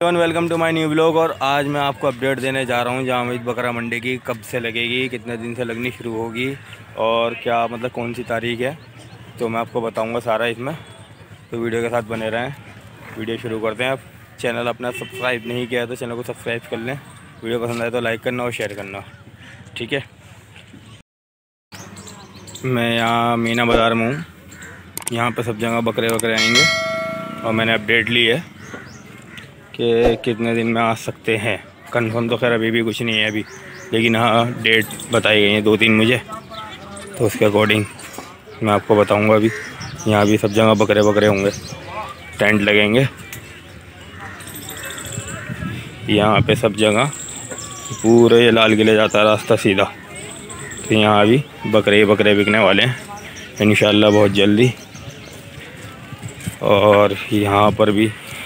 Welcome to my new blog. और आज मैं आपको अपडेट देने जा रहा हूँ जामा मस्जिद बकरा मंडी की, कब से लगेगी, कितने दिन से लगनी शुरू होगी और क्या मतलब कौन सी तारीख है, तो मैं आपको बताऊँगा सारा इसमें। तो वीडियो के साथ बने रहें। वीडियो शुरू करते हैं। आप चैनल अपना सब्सक्राइब नहीं किया तो चैनल को सब्सक्राइब कर लें। वीडियो पसंद आए तो लाइक करना और शेयर करना, ठीक है। मैं यहाँ मीना बाज़ार में हूँ। यहाँ पर सब जगह बकरे आएंगे और मैंने अपडेट ली है कि कितने दिन में आ सकते हैं। कंफर्म तो खैर अभी भी कुछ नहीं है अभी, लेकिन हाँ डेट बताई गई है 2-3 मुझे, तो उसके अकॉर्डिंग मैं आपको बताऊंगा। अभी यहाँ भी सब जगह बकरे होंगे, टेंट लगेंगे यहाँ पे सब जगह। पूरे लाल किले जाता है रास्ता सीधा, तो यहाँ भी बकरे बिकने वाले हैं इंशाल्लाह बहुत जल्दी। और यहाँ पर भी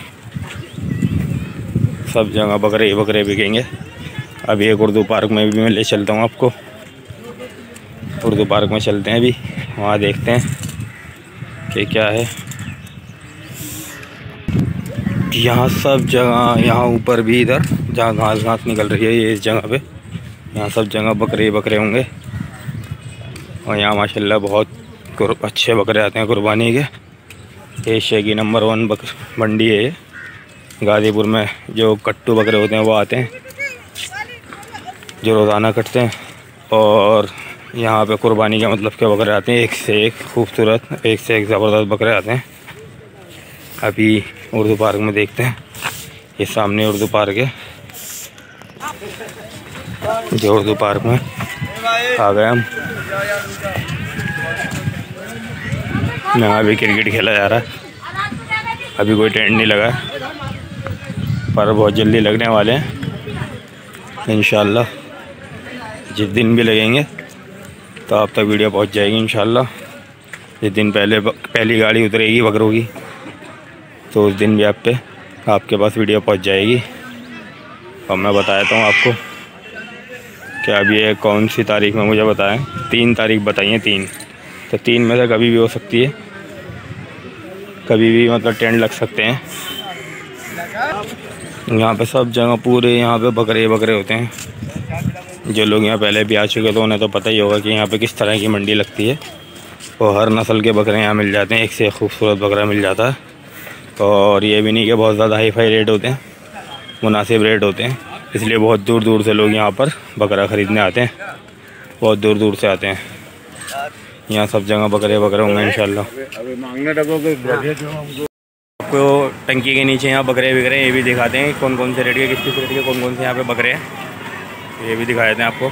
सब जगह बकरे बिकेंगे। अभी एक उर्दू पार्क में भी मैं ले चलता हूँ आपको। उर्दू पार्क में चलते हैं, अभी वहाँ देखते हैं कि क्या है। यहाँ सब जगह, यहाँ ऊपर भी इधर जहाँ घास निकल रही है ये इस जगह पे, यहाँ सब जगह बकरे होंगे। और यहाँ माशाल्लाह बहुत अच्छे बकरे आते हैं कुर्बानी के। एशिया की नंबर 1 मंडी है ये। गाज़ीपुर में जो कट्टू बकरे होते हैं वो आते हैं, जो रोज़ाना कटते हैं। और यहाँ पे कुर्बानी का मतलब के बकरे आते हैं, एक से एक खूबसूरत, एक से एक ज़बरदस्त बकरे आते हैं। अभी उर्दू पार्क में देखते हैं। ये सामने उर्दू पार्क है, जो उर्दू पार्क में आ गए हम। यहाँ भी क्रिकेट खेला जा रहा है। अभी कोई टेंट नहीं लगा है, पर बहुत जल्दी लगने वाले हैं इंशाल्लाह। जिस दिन भी लगेंगे तो आप तक वीडियो पहुंच जाएगी इंशाल्लाह। जिस दिन पहली गाड़ी उतरेगी बकरों की, तो उस दिन भी आपके पास वीडियो पहुंच जाएगी। और मैं बता देता हूँ आपको कि अभी ये कौन सी तारीख में मुझे बताएं। 3 तारीख बताई है, 3 तो 3 में से कभी भी हो सकती है, कभी भी मतलब टेंट लग सकते हैं। यहाँ पे सब जगह पूरे यहाँ पे बकरे होते हैं। जो लोग यहाँ पहले भी आ चुके तो उन्हें तो पता ही होगा कि यहाँ पे किस तरह की मंडी लगती है। और हर नस्ल के बकरे यहाँ मिल जाते हैं, एक से एक खूबसूरत बकरा मिल जाता है। और ये भी नहीं कि बहुत ज़्यादा हाई रेट होते हैं, मुनासिब रेट होते हैं। इसलिए बहुत दूर से लोग यहाँ पर बकरा ख़रीदने आते हैं, बहुत दूर से आते हैं। यहाँ सब जगह बकरे होंगे इंशाल्लाह। आपको टंकी के नीचे यहाँ बकरे बिक रहे हैं, ये भी दिखाते हैं कौन से रेट के, किस रेट के, कौन से यहाँ पे बकरे हैं, ये भी दिखा देते हैं आपको।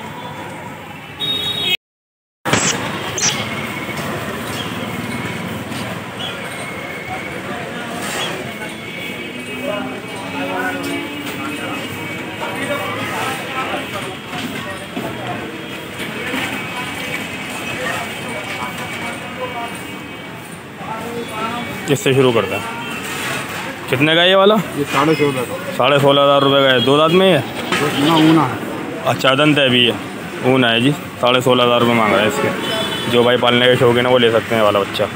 किससे शुरू करता है? कितने का ये वाला? ये 16,500 का। 16,500 रुपये का है। 2 दांत में है? ऊना है। अच्छा दंत है भी, है ऊना है जी। 16,500 रुपये मांग रहा है इसके। जो भाई पालने के शौकीन है वो ले सकते हैं वाला बच्चा।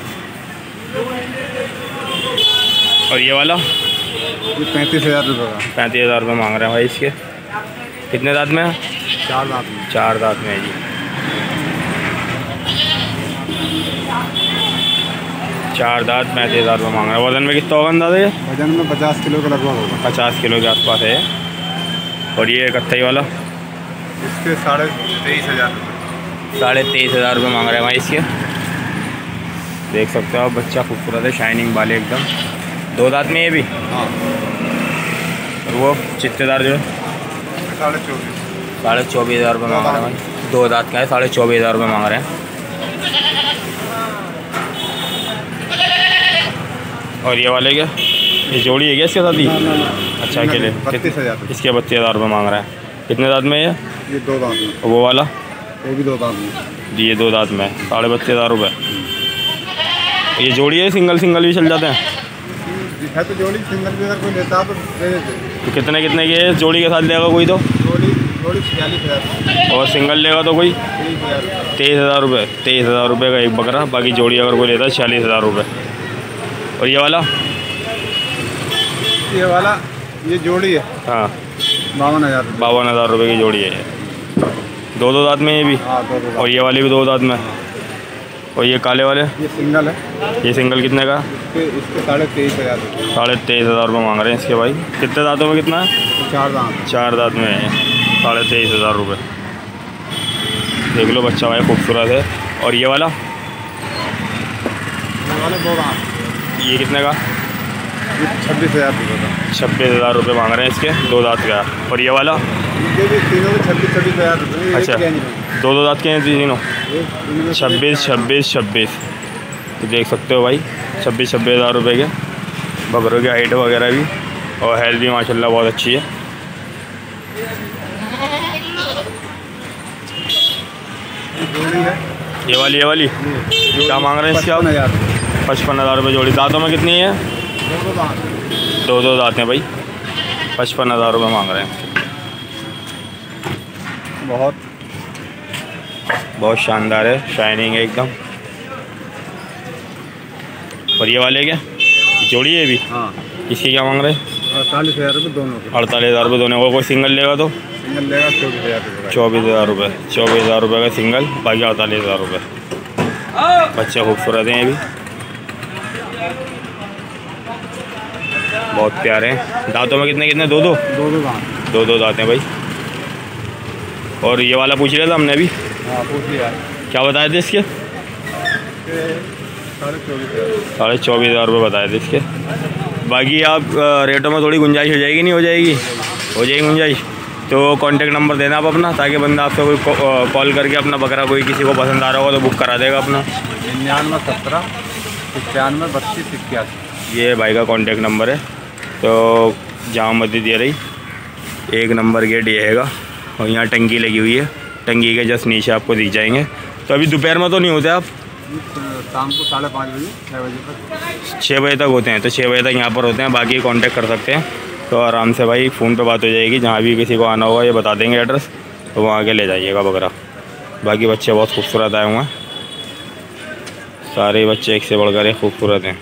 और ये वाला? ये 35,000 रुपये का। 35,000 रुपये मांग रहे हैं भाई इसके। कितने दांत में है? 4 दांत में। 4 दांत में है जी। 4 दांत 35,000 रुपये मांग रहा है। वज़न में कितना होगा अंदाज़ा? ये वजन में 50 किलो का लगभग होगा। 50 किलो के आसपास है। और ये कत्थई वाला? इसके 23,500 रुपये। 23,500 रुपये मांग रहे हैं भाई इसके। देख सकते हो आप, बच्चा खूबसूरत है, शाइनिंग वाले एकदम। 2 दांत में ये भी? हाँ। और वो चित्तेदार जो है? 24,500 रुपये मांग रहे हैं भाई। 2 दांत का है, 24,500 रुपये मांग रहे हैं। और ये वाले क्या? ये जोड़ी है क्या इसके साथ ही? अच्छा अकेले? 32,000। इसके 32,000 रुपये मांग रहा है। कितने दांत में ये? 2 दांत में। वो वाला? वो भी 2 दांत में जी, ये 2 दांत में 32,500 रुपये। ये जोड़ी है, सिंगल भी चल जाते हैं? है तो जोड़ी, सिंगल भी अगर कोई लेता तो दे देते। तो कितने के जोड़ी के साथ लेगा कोई? तो जोड़ी 46,000। और सिंगल लेगा तो कोई? 23,000 रुपये। 23,000 रुपये का एक बकरा, बाकी जोड़ी अगर कोई लेता है 46,000 रुपये। और ये वाला? ये वाला ये जोड़ी है। हाँ 52,000 रुपये। 52,000 रुपये की जोड़ी है ये। दो दांत में ये भी। हाँ 2 दांत। और ये वाली भी 2 दांत में। और ये काले वाले? ये सिंगल है। ये सिंगल कितने का? इसके 23,500 रुपये। 23,500 रुपये मांग रहे हैं इसके भाई। कितने दांतों में कितना है? 4 दांत। 4 दांत में है। 23,500 रुपये। देख लो बच्चा भाई खूबसूरत है। और ये वाला? ये वाले 2 दांत। ये कितने का? 26,000 रुपये का। 26,000 रुपये मांग रहे हैं इसके, 2 दांत का। और ये वाला? इनके भी तीनों में 26,000 रुपये। अच्छा, 2 दांत के हैं तीनों? 26, 26, 26। तो देख सकते हो भाई 26,000 रुपये के बकरों की हाइट वगैरह भी, और हेल्थ भी माशाल्लाह बहुत अच्छी है। जोड़ी है ये वाली क्या मांग रहे हैं इसके आप? 55,000 रुपये जोड़ी। दांतों में कितनी है? 2 दांत। 2 दांत हैं भाई। 55,000 रुपये मांग रहे हैं। बहुत शानदार है, शाइनिंग है एकदम। और ये वाले क्या जोड़ी है भी? हाँ। इसकी क्या मांग रहे हैं? 48,000 रुपये दोनों के। 48,000 रुपये दोनों को। कोई सिंगल लेगा तो? सिंगल लेगा 24,000 रुपये। 24,000 रुपये। 24,000 रुपये का सिंगल, बाकी 48,000 रुपये। बच्चे खूबसूरत हैं ये भी, बहुत प्यारे हैं। दांतों में कितने कितने? 2 दांत। 2 दांत हैं भाई। और ये वाला पूछ लिया था हमने अभी। हाँ पूछ लिया। क्या बताए थे इसके? 24,500 रुपये बताए थे इसके। बाकी आप रेटों में थोड़ी गुंजाइश हो जाएगी, नहीं हो जाएगी? हो जाएगी गुंजाइश। तो कांटेक्ट नंबर देना आप अपना, ताकि बंदा आपसे कोई कॉल करके अपना बकरा कोई किसी को पसंद आ रहा होगा तो बुक करा देगा अपना। 99 17 95 32 81। ये भाई का कांटेक्ट नंबर है। तो जामा मस्जिद दे रही 1 नंबर गेट ये हैगा। और यहाँ टंकी लगी हुई है, टंकी के जस्ट नीचे आपको दिख जाएंगे। तो अभी दोपहर में तो नहीं होते आप? शाम को 5:30 बजे 6 बजे तक। 6 बजे तक होते हैं, तो 6 बजे तक यहाँ पर होते हैं। बाकी कांटेक्ट कर सकते हैं। तो आराम से भाई फ़ोन पे बात हो जाएगी। जहाँ भी किसी को आना होगा ये बता देंगे एड्रेस, तो वहाँ आके ले जाइएगा बकरा। बाकी बच्चे बहुत खूबसूरत आए हुए हैं, सारे बच्चे एक से बढ़कर खूबसूरत हैं।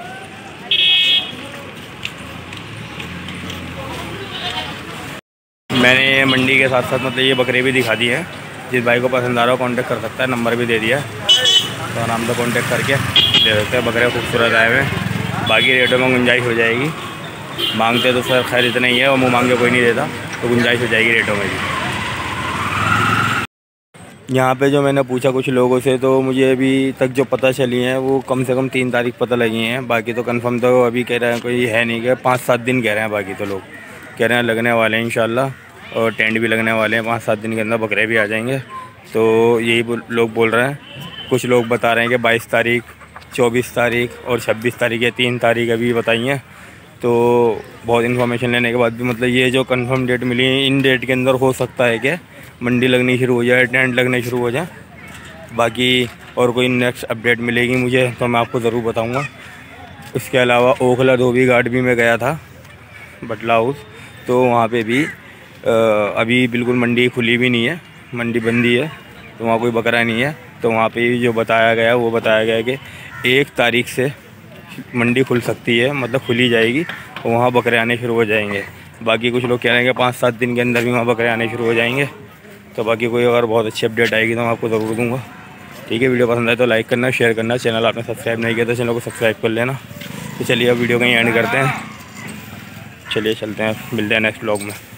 मैंने मंडी के साथ साथ मतलब ये बकरे भी दिखा दी है। जिस भाई को पसंद आ रहा हो कांटेक्ट कर सकता है, नंबर भी दे दिया है। तो आराम से कांटेक्ट करके ले सकते हैं। बकरे खूबसूरत आए हुए हैं। बाकी रेटों में गुंजाइश हो जाएगी। मांगते तो सर खैर इतना ही है, और मुँह मांग के कोई नहीं देता, तो गुंजाइश हो जाएगी रेटों में भी। यहाँ पे जो मैंने पूछा कुछ लोगों से, तो मुझे अभी तक जो पता चली हैं वो कम से कम 3 तारीख पता लगी हैं। बाकी तो कंफर्म तो अभी कह रहे हैं कोई है नहीं, कि 5-7 दिन कह रहे हैं। बाकी तो लोग कह रहे हैं लगने वाले हैं इंशाल्लाह, और टेंट भी लगने वाले हैं। 5-7 दिन के अंदर बकरे भी आ जाएंगे। तो यही लोग बोल रहे हैं। कुछ लोग बता रहे हैं कि 22 तारीख, 24 तारीख और 26 तारीख या 3 तारीख अभी बताई हैं। तो बहुत इन्फॉर्मेशन लेने के बाद भी मतलब ये जो कंफर्म डेट मिली, इन डेट के अंदर हो सकता है कि मंडी लगनी शुरू हो जाए, टेंट लगने शुरू हो जाए। बाकी और कोई नेक्स्ट अपडेट मिलेगी मुझे तो मैं आपको ज़रूर बताऊंगा। इसके अलावा ओखला धोबी घाट भी मैं गया था, बटला हाउस, तो वहाँ पे भी अभी बिल्कुल मंडी खुली भी नहीं है, मंडी बंदी है। तो वहाँ कोई बकरा नहीं है। तो वहाँ पे जो बताया गया वो बताया गया कि 1 तारीख से मंडी खुल सकती है, मतलब खुली जाएगी, और वहाँ बकरे आने शुरू हो जाएंगे। बाकी कुछ लोग कह रहे हैं कि 5-7 दिन के अंदर भी वहाँ बकरे आने शुरू हो जाएंगे। तो बाकी कोई अगर बहुत अच्छी अपडेट आएगी तो मैं आपको ज़रूर दूँगा। ठीक है, वीडियो पसंद आए तो लाइक करना, शेयर करना। चैनल आपने सब्सक्राइब नहीं किया तो चैनल को सब्सक्राइब कर लेना। तो चलिए अब वीडियो कहीं एंड करते हैं। चलिए चलते हैं, मिलते हैं नेक्स्ट व्लॉग में।